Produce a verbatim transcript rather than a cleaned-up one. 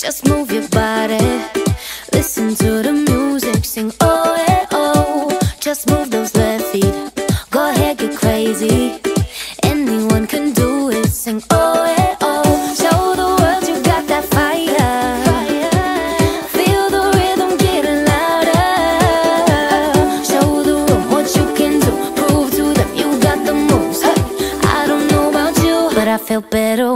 Just move your body, listen to the music, sing oh yeah oh. Just move those left feet, go ahead, get crazy. Anyone can do it, sing oh yeah oh. Show the world you got that fire, feel the rhythm getting louder. Show the room what you can do, prove to them you got the moves. Hey, I don't know about you, but I feel better